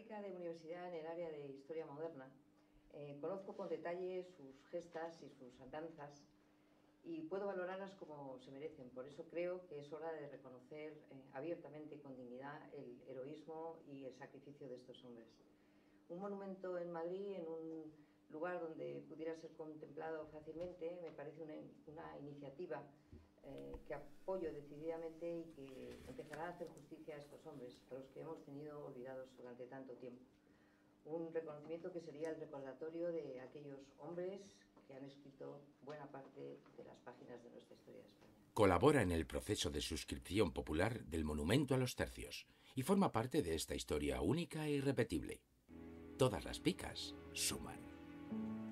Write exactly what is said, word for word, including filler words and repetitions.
catedrática de universidad en el área de historia moderna, eh, conozco con detalle sus gestas y sus andanzas y puedo valorarlas como se merecen. Por eso creo que es hora de reconocer eh, abiertamente y con dignidad el heroísmo y el sacrificio de estos hombres. Un monumento en Madrid, en un lugar donde pudiera ser contemplado fácilmente, me parece una, una iniciativa eh, que apoyo decididamente y que empezará a hacer justicia a estos hombres, a los que hemos tenido olvidados durante tanto tiempo. Un reconocimiento que sería el recordatorio de aquellos hombres que han escrito buena parte de las páginas de nuestra historia de España. Colabora en el proceso de suscripción popular del Monumento a los Tercios y forma parte de esta historia única e irrepetible. Todas las picas suman.